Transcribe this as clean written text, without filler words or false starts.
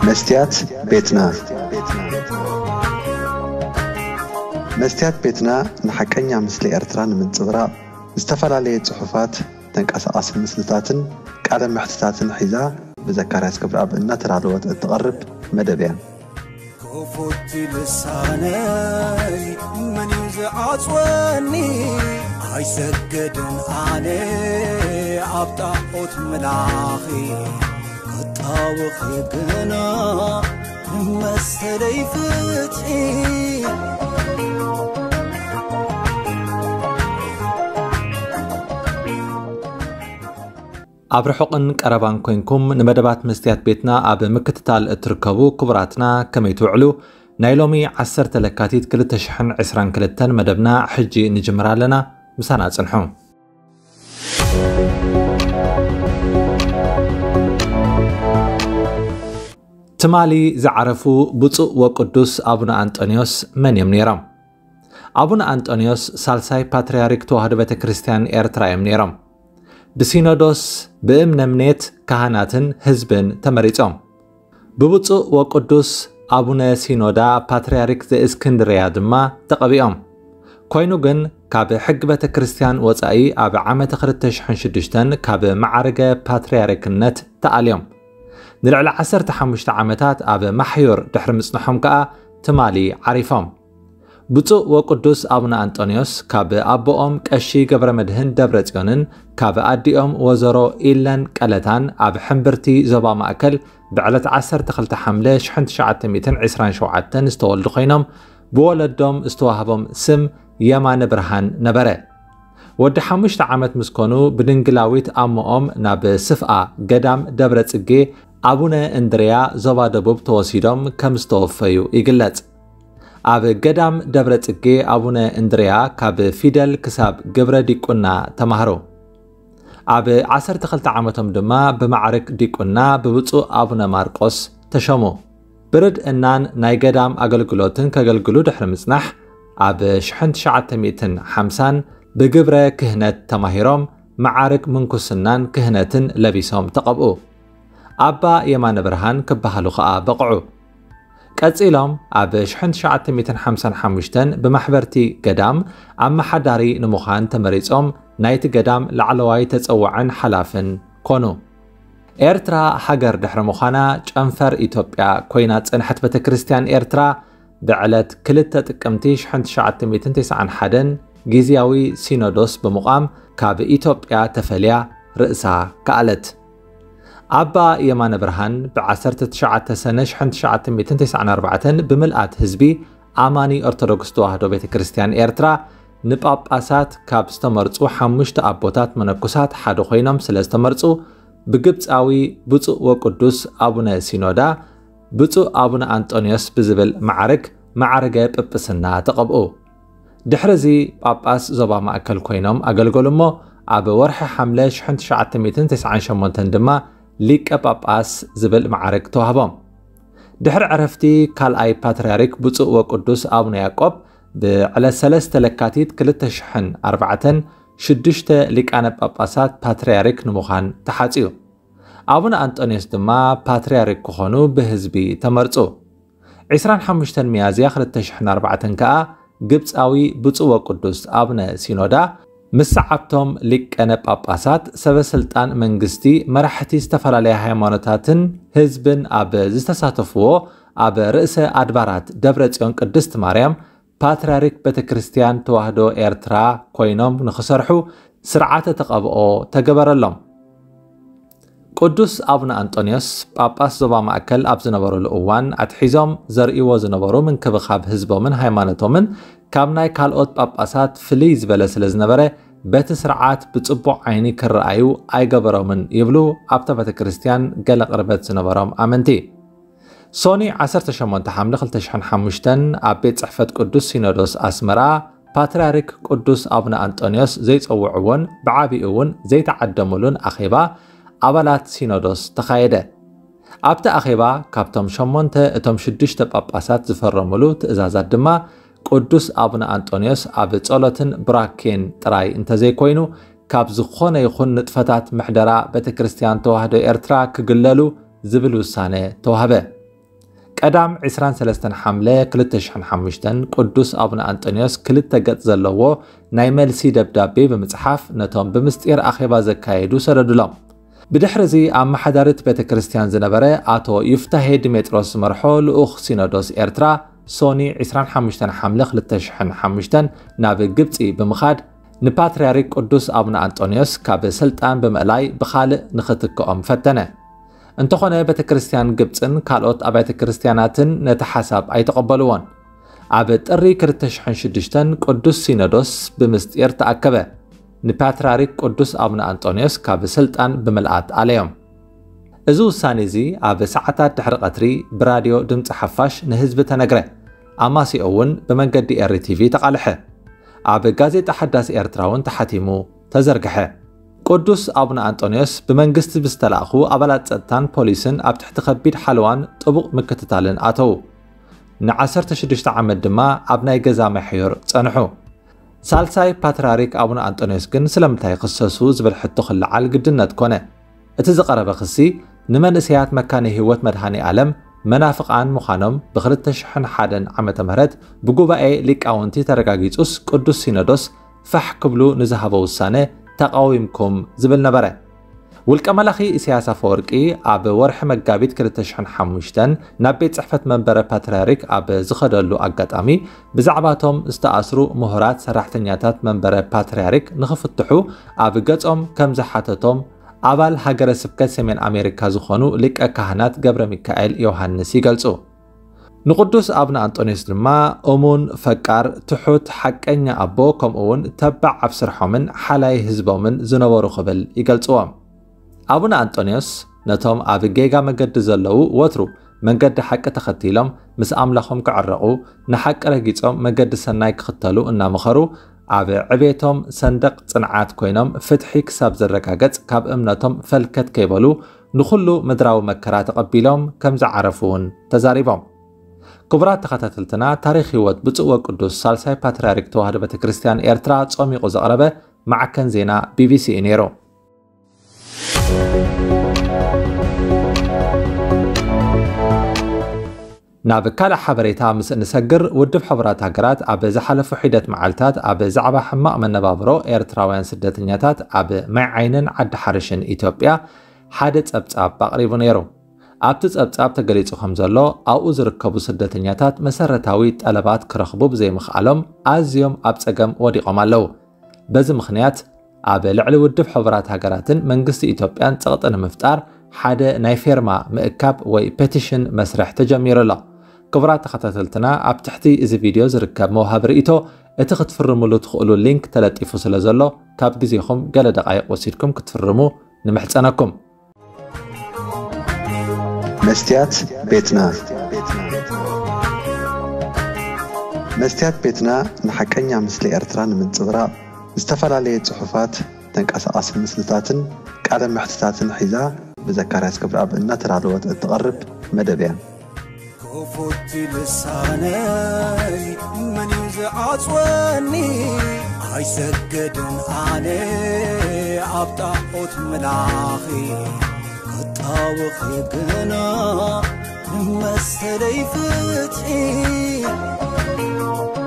Mestyat Betna Mestyat Betna نحكينا مثل إرترا من صغرى استفعل عليه صحفات تنقص مسلتاتن قال محتتاتن حذاء بذكريات كبر أب إن ترى الوقت تقرب مدبيا كفوت لساني من يزعصوني عيسجدن أنا عبطاقوت ملاخي قطاوخي قنا مسلي فتحي أبرحقن كربان كوينكم نمدبات مستيات بيتنا أب مكتتال اتركبو كبراتنا كما يتوعلو نايلومي 10 لكاتيت كل تشحن 20 كلتن مدبنا حجي نجمرا لنا مسانا تسنحون تمالي زعرفو بوصو وقدوس أبونا انطنيوس من يمنيرم أبونا انطنيوس سالساي ፓትሪያርክ ተዋህዶ ቤተክርስቲያን ኤርትራ يمنيرم بسينودوس بأمنمنيت كهاناتن حزبن تمريصوم ببوصو وقدوس أبونا سينودا ፓትሪያርክ ዘእስክንድርያ ድማ ተቀቢኦም ኮይኑ ግን ካብ ሕግ ቤተክርስቲያን ወጻኢ ኣብ ዓመት 2006 ካብ ማዕረገ ፓትሪያርክነት ተኣልዮም ንልዕሊ 15 ዓመታት ኣብ ማሕዮር ድሕሪ ምጽንሖም ከዓ ትማሊ ዓሪፎም بوصو وقدوس أبونا انطنيوس كاب أبوهم كشي قبر مدهن دبرتيونن كاب أديهم وزرو إيلان كالتان أب حنبرتي زبا مأكل بعلت 10 تخلت حملة شحنت شعات 227 استوالدو خينم بولدهم استوهبهم سم يمان برهان نبره ود 5 عامت مسكونو بدنجلاويت أموهم ناب سفقة قدام دبرتيجي أبونا اندريا زبا دبوب توسيدهم كمستوفيو إيقلت أب قدام دبرتجي أبونا اندريا كاب فيدل كساب قبر ديكونا تمهرو أب 10 تخلت عامتهم دما بمعرك ديكونا ببوصو أبونا مارقوس تشمو برد إنان ناي قدام أقلقلوتن كأقلقلو دحر مصنح أب شحنت شعات 250 بقبر كهنة تمهيروم معارك منكسنان كهنة لبيسهم تقبقو أبا يمان برهان كبهالو خاء بقعو كاتسيلهم أب شحنت شعات 255 بمحبرتي قدام أما حداري نموخان تمريزهم نايت قدام لعلواي تتصوعن حلافن كونو إرترا حجر دحر مخانا جنفر إثيوبيا كوينات انحت بتكريستيان إرترا بعلت كلتا تكمتي شحنت شعات 291 جيزياوي سينودوس بمقام كاب إثيوبيا تفليا رئسا كالت أبا يمان برهان بعسرت 9 سنة شحنت شعات 294 بملئات حزبي أماني أرثوذكس تواهدو ቤተክርስቲያን ኤርትራ ንጳጳሳት ካብ ዝተመርጹ 5 ኣቦታት መነኮሳት ሓደ ኮይኖም ስለ ዝተመርጹ ብግብጻዊ ብፁዕ ወቅዱስ ኣቡነ ሲኖዳ ብፁዕ ኣቡነ አንጦኒዮስ ብዝብል ማዕረገ ጵጵስና ተቐብኡ ድሕሪዚ ጳጳስ ዞባ ማእከል ኮይኖም ኣገልገሉሞ ኣብ ወርሒ ሐምለ 1998 ድማ ሊቀ ጳጳስ ዝብል ማዕረግ ተዋህቦም ድሕሪ ዕረፍቲ ካልኣይ ፓትርያርክ ብፁዕ ወቅዱስ ኣቡነ ያዕቆብ ብዕለት 3 ለካቲት 2004 6 ሊቃነ ጳጳሳት ፓትርያርክ ንምዃን ተሓጽዩ ኣቡነ አንጦኒዮስ ድማ ፓትርያርክ ክኾኑ ብህዝቢ ተመርጹ 25 ሚያዝያ 2004 ከዓ ግብጻዊ ብፁዕ ወቅዱስ ኣቡነ ሲኖዳ مسعبتم لكن باباسات سبسلطان منغستي مرحتي استفلالي هايمانوتاتن حزبن اب زتساتفو اب رئيس ادبارات دبرጽዮን ቅድስት ማርያም ፓትርያርክ ቤተክርስቲያን ተዋህዶ ኤርትራ ኮይኖም ንኽሰርሑ ስርዓተ ተቀብኦ ተገበረሎም ቅዱስ አቡነ አንጦኒዮስ ጳጳስ ዞባ ማእከል ኣብ ዝነበሩሉ እዋን ኣትሒዞም ዘርእይዎ ዝነበሩ ምንክብኻብ ህዝቦምን ሃይማኖቶምን ካብ ናይ ካልኦት ጳጳሳት ፍልይ ዝበለ ስለ ዝነበረ በቲ ስርዓት ብጽቡቕ ዓይኒ ክረኣዩ ኣይገበሮምን ይብሉ ኣብታ ቤተክርስቲያን ገለ ቅርበት ዝነበሮም ኣመንቲ ሶኒ 18 ሐምለ 2005 ኣብ ቤት ጽሕፈት ቅዱስ ሲኖዶስ ኣስመራ ፓትርያርክ ቅዱስ አቡነ አንጦኒዮስ ዘይጸውዕዎን ብዓቢኡን ዘይተዓደሙሉን ኣኼባ ኣባላት ሲኖዶስ ተኻየደ ኣብቲ ኣኼባ ካብቶም 8 እቶም 6 ጳጳሳት ዝፈረሙሉ ትእዛዛት ድማ ቅዱስ አቡነ አንጦኒዮስ ኣብ ጸሎትን ብራኬን ጥራይ እንተዘይኮይኑ ካብ ዝኾነ ይኹን ንጥፈታት ምሕደራ ቤተክርስቲያን ተዋህዶ ኤርትራ ክግለሉ ዝብል ውሳነ ተዋህበ ቀዳም 23 ሓምለ 2005 ቅዱስ አቡነ አንጦኒዮስ ክልተ ገጽ ዘለዎ ናይ መልሲ ደብዳቤ በመጽሐፍ ነቶም ብምስጢር አኼባ ዘካየዱ ሰረዱሎም ብድሕሪዚ ኣብ ማሕዳሪት ቤተክርስትያን ዝነበረ አቶ ይፍታሄ ዲሜጥሮስ መርሖ ልኡኽ ሲኖዶስ ኤርትራ ሶኒ 25 ሓምለ 2005 ናብ ግብጺ ብምኻድ ንፓትሪያርክ ቅዱስ አቡነ አንጦኒዮስ ካብ ስልጣን ብምዕላይ ብኻልእ ንኽትክኦም ፈተነ እንተኾነ ቤተክርስትያን ግብጽን ካልኦት አብያተ ክርስቲያናትን ነቲ ሓሳብ ኣይተቐበልዎን ኣብ ጥሪ 2006 ቅዱስ ሲኖዶስ ብምስጢር ተኣከበ ንፓትሪያርክ ቅዱስ አቡነ አንጦኒዮስ ካብ ስልጣን ብምልኣት ኣለዮም እዚ ውሳኔ እዚ ኣብ ሰዓታት ድሕሪ ቀትሪ ብራድዮ ድምፂ ሓፋሽ ንህዝቢ ተነግረ ኣማሲኡ እውን ብመንገዲ ኤርቲቪ ተቃልሐ ኣብ ጋዜጣ ሓዳስ ኤርትራውን ተሓቲሙ ተዘርግሐ ቅዱስ አቡነ አንጦኒዮስ ብመንግስቲ ብዝተላእኹ ኣባላት ጸጥታን ፖሊስን ኣብ ትሕቲ ከቢድ ሓልዋን ጥቡቕ ምክትታልን ኣተው ን16 ዓመት ድማ ኣብ ናይ ገዛ መሕዮር ጸንሑ ሳልሳይ ፓትሪያርክ አቡነ አንጦኒዮስ ግን ስለምንታይ ክሰሱ ዝብል ሕቶ ክለዓል ግድነት ኮነ እቲ ዝቐረበ ክሲ ንመንእሰያት መካነ ህይወት መድሃኒ ዓለም መናፍቃን ምዃኖም ብ2001 ዓመተ ምህረት ብጉባኤ ሊቃውንቲ ተረጋጊጹስ ቅዱስ ሲኖዶስ ፋሕ ክብሉ ንዝሃበ ውሳነ ተቃዊምኩም ዝብል ነበረ ውልቀ መላኺ ኢሳያስ አፈወርቂ ኣብ ወርሒ መጋቢት 2005 ናብ ቤት ጽሕፈት መንበረ ፓትሪያርክ ኣብ ዝኸደሉ አጋጣሚ ብዛዕባቶም ዝተኣስሩ ምሁራት ሰራሕተኛታት መንበረ ፓትሪያርክ ንኽፍትሑ ኣብ ገጾም ከም ዝሓተቶም አባል ሃገረ ስብከት ሰሜን አሜሪካ ዝኾኑ ሊቀ ካህናት ገብረ ሚካኤል ዮሐንስ ይገልጹ ንቅዱስ አቡነ አንጦኒዮስ ድማ እሙን ፈቃር ትሑት ሓቀኛ አቦ ከምኡውን ተባዕ ኣብ ስርሖምን ሓላይ ህዝቦምን ዝነበሩ ክብል ይገልጽዎም አቡነ አንጦኒዮስ ነቶም ኣብ ጌጋ መገዲ ዘለዉ ወትሩ መንገዲ ሓቂ ተኸቲሎም ምስ ኣምላኾም ክዕረቑ ንሓቂ ረጊጾም መገዲ ሰናይ ክኽተሉ እናመኸሩ ኣብ ዕቤቶም ሰንደቕ ጽንዓት ኮይኖም ፍትሒ ክሳብ ዝረጋገጽ ካብ እምነቶም ፈልከት ከይበሉ ንኹሉ ምድራዊ መከራ ተቐቢሎም ከም ዝዓረፉውን ተዛሪቦም ክቡራት ተኸታተልትና ታሪክ ህይወት ብፁዕ ወቅዱስ ሳልሳይ ፓትሪያርክ ተዋህዶ ቤተክርስትያን ኤርትራ ጾሚቑ ዘቕረበ ማዕከን ዜና ቢቢሲ ነይሩ ናብ ካልእ ሓበሬታ ምስ እንሰግር ውድብ ሕቡራት ሃገራት ኣብ ዝሓለፉ ሒደት መዓልታት ኣብ ዛዕባ ሕማቕ መነባብሮ ኤርትራውያን ስደተኛታት ኣብ ማይ ዓይንን ዓዲ ሓርሽን ኢትዮጵያ ሓደ ጸብጻብ ኣቕሪቡ ነይሩ ኣብቲ ጸብጻብ ተገሊጹ ከም ዘሎ ኣብኡ ዝርከቡ ስደተኛታት መሰረታዊ ጠለባት ክረኽቡ ብዘይምኽኣሎም ኣዝዮም ኣብ ጸገም ወዲቖም ኣለዉ በዚ ምኽንያት ኣብ ልዕሊ ውድብ ሕቡራት ሃገራትን መንግስቲ ኢትዮጵያን ጸቕጢ ንምፍጣር ሓደ ናይ ፌርማ ምእካብ ወይ ፔቲሽን መስርሕ ተጀሚሩ ኣሎ ክቡራት ተኸታተልትና ኣብ ትሕቲ እዚ ቪድዮ ዝርከብ መውሃብ ርእይቶ እቲ ክትፍርሙሉ ትኽእሉ ሊንክ ተለጢፉ ስለ ዘሎ ካብ ግዜኹም ገለ ደቃይቕ ወሲድኩም ክትፍርሙ ንምሕፀነኩም መስትያት ቤትና መስትያት ቤትና ንሐቀኛ ምስሊ ኤርትራ ንምንጽብራቕ ዝተፈላለዩ ጽሑፋት ተንቀሳቓሲ ምስልታትን ቃለ መሕትታትን ሒዛ ብዘካርያስ ክብረ ኣብ እናተዳለወት እትቐርብ መደብ እያ كفوت لساني من يزعصوني عيسجدن علي عبطاقوت ملاخي كطاوخ قنا مسلي فتحي